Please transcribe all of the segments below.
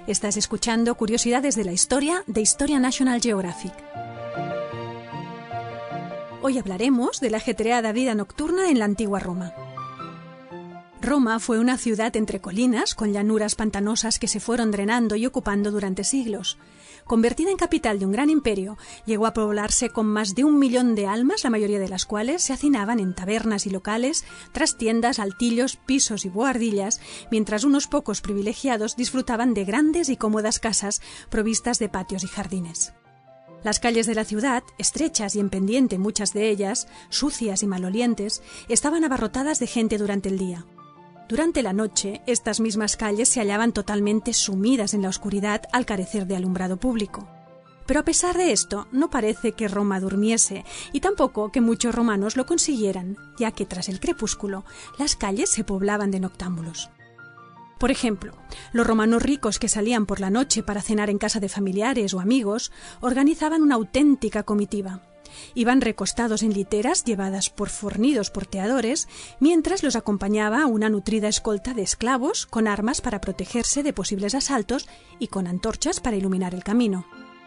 Estás escuchando Curiosidades de la Historia de Historia National Geographic. Hoy hablaremos de la ajetreada vida nocturna en la antigua Roma. Roma fue una ciudad entre colinas, con llanuras pantanosas que se fueron drenando y ocupando durante siglos. Convertida en capital de un gran imperio, llegó a poblarse con más de 1 millón de almas, la mayoría de las cuales se hacinaban en tabernas y locales, trastiendas, altillos, pisos y buhardillas, mientras unos pocos privilegiados disfrutaban de grandes y cómodas casas provistas de patios y jardines. Las calles de la ciudad, estrechas y en pendiente muchas de ellas, sucias y malolientes, estaban abarrotadas de gente durante el día. Durante la noche, estas mismas calles se hallaban totalmente sumidas en la oscuridad al carecer de alumbrado público. Pero a pesar de esto, no parece que Roma durmiese, y tampoco que muchos romanos lo consiguieran, ya que tras el crepúsculo, las calles se poblaban de noctámbulos. Por ejemplo, los romanos ricos que salían por la noche para cenar en casa de familiares o amigos, organizaban una auténtica comitiva. Iban recostados en literas llevadas por fornidos porteadores, mientras los acompañaba una nutrida escolta de esclavos con armas para protegerse de posibles asaltos y con antorchas para iluminar el camino.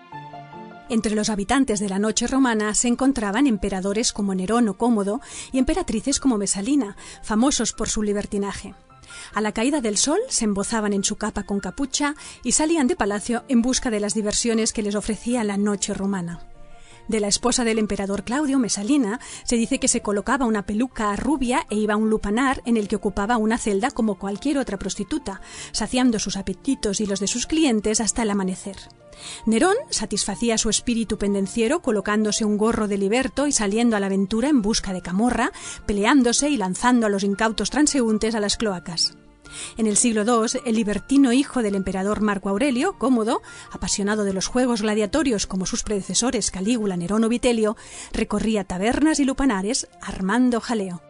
Entre los habitantes de la noche romana se encontraban emperadores como Nerón o Cómodo y emperatrices como Mesalina, famosos por su libertinaje. A la caída del sol se embozaban en su capa con capucha y salían de palacio en busca de las diversiones que les ofrecía la noche romana. De la esposa del emperador Claudio, Mesalina, se dice que se colocaba una peluca rubia e iba a un lupanar en el que ocupaba una celda como cualquier otra prostituta, saciando sus apetitos y los de sus clientes hasta el amanecer. Nerón satisfacía su espíritu pendenciero colocándose un gorro de liberto y saliendo a la aventura en busca de camorra, peleándose y lanzando a los incautos transeúntes a las cloacas. En el siglo II, el libertino hijo del emperador Marco Aurelio, Cómodo, apasionado de los juegos gladiatorios como sus predecesores Calígula, Nerón o Vitelio, recorría tabernas y lupanares armando jaleo.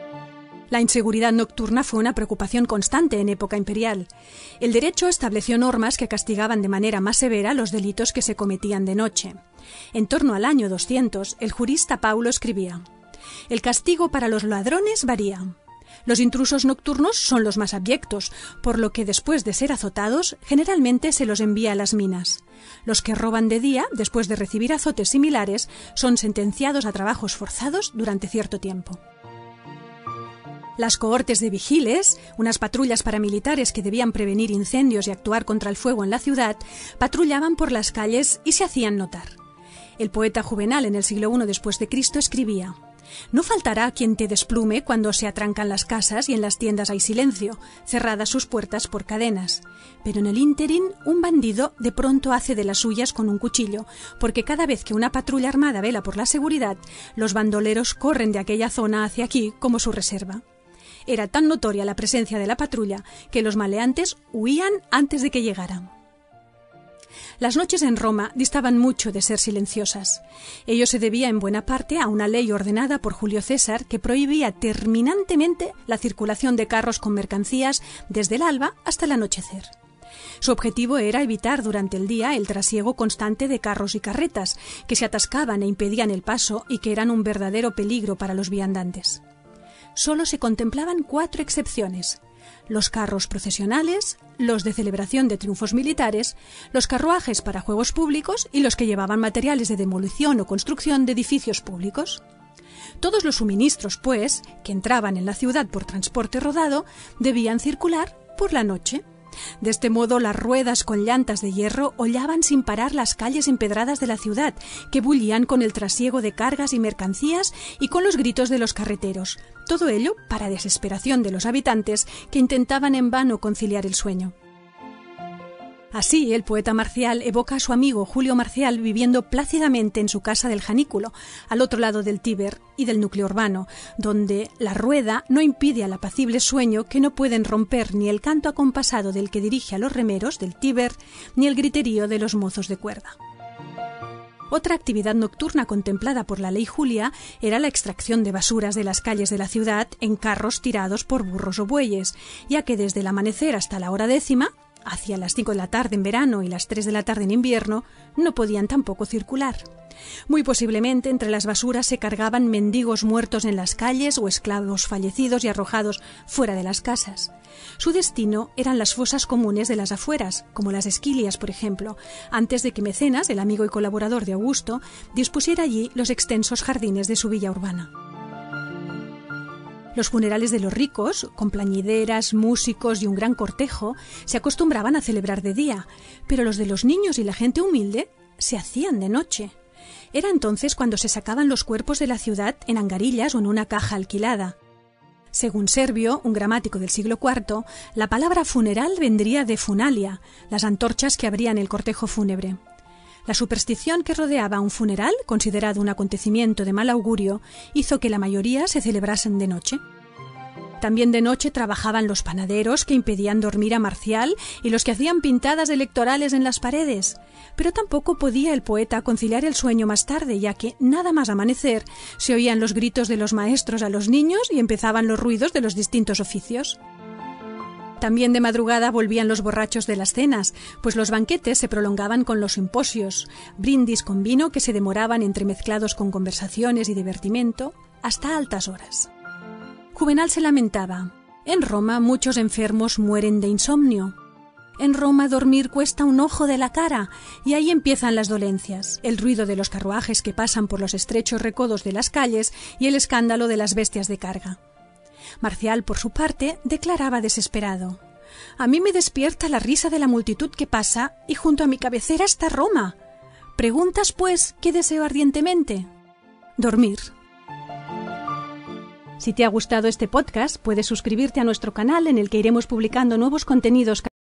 La inseguridad nocturna fue una preocupación constante en época imperial. El derecho estableció normas que castigaban de manera más severa los delitos que se cometían de noche. En torno al año 200, el jurista Paulo escribía: «El castigo para los ladrones varía. Los intrusos nocturnos son los más abyectos, por lo que después de ser azotados, generalmente se los envía a las minas. Los que roban de día, después de recibir azotes similares, son sentenciados a trabajos forzados durante cierto tiempo». Las cohortes de vigiles, unas patrullas paramilitares que debían prevenir incendios y actuar contra el fuego en la ciudad, patrullaban por las calles y se hacían notar. El poeta Juvenal en el siglo I después de Cristo escribía: «No faltará quien te desplume cuando se atrancan las casas y en las tiendas hay silencio, cerradas sus puertas por cadenas. Pero en el ínterin, un bandido de pronto hace de las suyas con un cuchillo, porque cada vez que una patrulla armada vela por la seguridad, los bandoleros corren de aquella zona hacia aquí como su reserva». Era tan notoria la presencia de la patrulla que los maleantes huían antes de que llegaran. Las noches en Roma distaban mucho de ser silenciosas. Ello se debía en buena parte a una ley ordenada por Julio César que prohibía terminantemente la circulación de carros con mercancías desde el alba hasta el anochecer. Su objetivo era evitar durante el día el trasiego constante de carros y carretas, que se atascaban e impedían el paso y que eran un verdadero peligro para los viandantes. Solo se contemplaban 4 excepciones: los carros procesionales, los de celebración de triunfos militares, los carruajes para juegos públicos y los que llevaban materiales de demolición o construcción de edificios públicos. Todos los suministros, pues, que entraban en la ciudad por transporte rodado, debían circular por la noche. De este modo, las ruedas con llantas de hierro hollaban sin parar las calles empedradas de la ciudad, que bullían con el trasiego de cargas y mercancías y con los gritos de los carreteros. Todo ello para desesperación de los habitantes, que intentaban en vano conciliar el sueño. Así, el poeta Marcial evoca a su amigo Julio Marcial viviendo plácidamente en su casa del Janículo, al otro lado del Tíber y del núcleo urbano, donde la rueda no impide al apacible sueño que no pueden romper ni el canto acompasado del que dirige a los remeros del Tíber, ni el griterío de los mozos de cuerda. Otra actividad nocturna contemplada por la ley Julia era la extracción de basuras de las calles de la ciudad en carros tirados por burros o bueyes, ya que desde el amanecer hasta la hora 10, hacia las 5 de la tarde en verano y las 3 de la tarde en invierno, no podían tampoco circular. Muy posiblemente entre las basuras se cargaban mendigos muertos en las calles o esclavos fallecidos y arrojados fuera de las casas. Su destino eran las fosas comunes de las afueras, como las Esquilias, por ejemplo, antes de que Mecenas, el amigo y colaborador de Augusto, dispusiera allí los extensos jardines de su villa urbana. Los funerales de los ricos, con plañideras, músicos y un gran cortejo, se acostumbraban a celebrar de día, pero los de los niños y la gente humilde se hacían de noche. Era entonces cuando se sacaban los cuerpos de la ciudad en angarillas o en una caja alquilada. Según Servio, un gramático del siglo IV, la palabra funeral vendría de funalia, las antorchas que abrían el cortejo fúnebre. La superstición que rodeaba un funeral, considerado un acontecimiento de mal augurio, hizo que la mayoría se celebrasen de noche. También de noche trabajaban los panaderos que impedían dormir a Marcial y los que hacían pintadas electorales en las paredes. Pero tampoco podía el poeta conciliar el sueño más tarde, ya que, nada más amanecer, se oían los gritos de los maestros a los niños y empezaban los ruidos de los distintos oficios. También de madrugada volvían los borrachos de las cenas, pues los banquetes se prolongaban con los simposios, brindis con vino que se demoraban entremezclados con conversaciones y divertimento hasta altas horas. Juvenal se lamentaba: en Roma muchos enfermos mueren de insomnio. En Roma dormir cuesta un ojo de la cara, y ahí empiezan las dolencias, el ruido de los carruajes que pasan por los estrechos recodos de las calles y el escándalo de las bestias de carga. Marcial, por su parte, declaraba desesperado: a mí me despierta la risa de la multitud que pasa y junto a mi cabecera está Roma. ¿Preguntas, pues, qué deseo ardientemente? Dormir. Si te ha gustado este podcast, puedes suscribirte a nuestro canal en el que iremos publicando nuevos contenidos